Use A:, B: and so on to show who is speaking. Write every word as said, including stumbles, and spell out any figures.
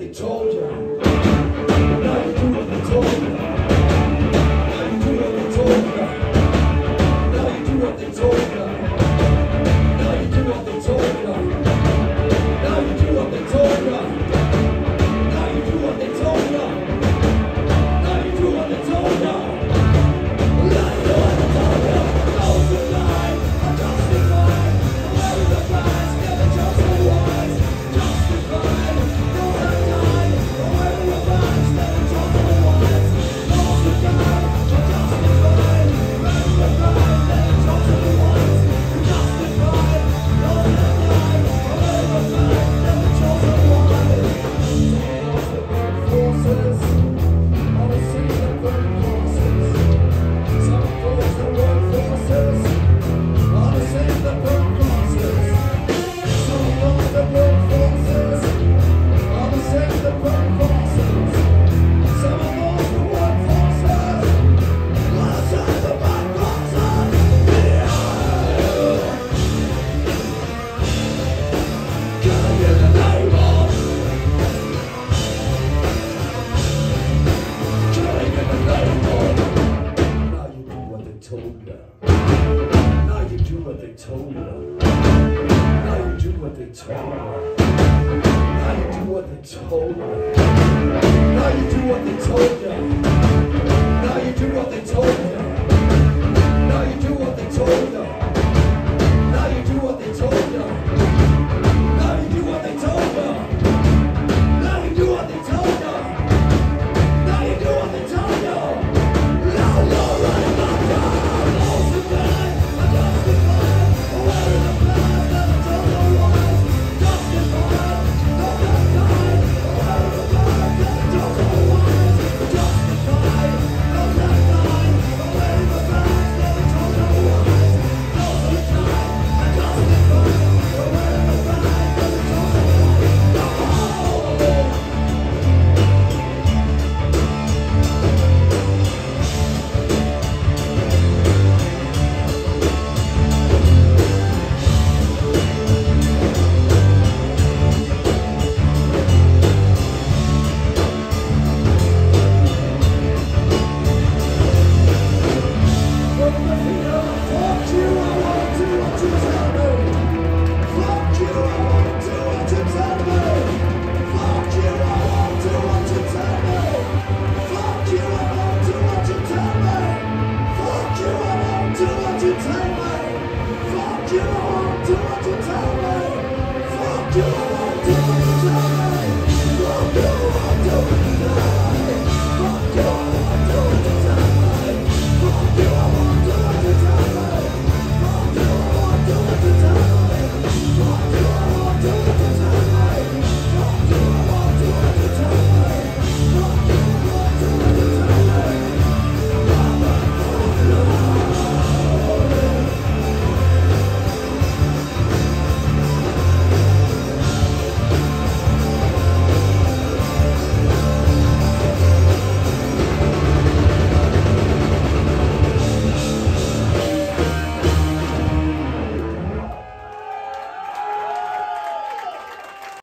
A: they told you. Now you do what they told you. Now you do what they told you. Now you do what they told you. Now you do what they told you. Now you do what they told you. Now you do what they told you. Now you do what they told you. Now you do what they told you. Those who lie are justified. Where is the price? Never just the wise. Justified. Those that died. Where is the price? Never just the wise. Those who died are justified. Where is the price? Never just the wise. Justified. Those that died. Where is the price? Never just the wise. Forces. All the same that burn forces. Some of those that work forces. All the same that burn forces. Some of those that work forces. All the same that burn forces. Some of those that work forces. All the same that burn forces. Can I get a label? Can I get a label? Now you do what they told you. Now you do what they told you. Now you do what they told you. Now you do what they told you. Now you do what they told you. Now you do what they told you.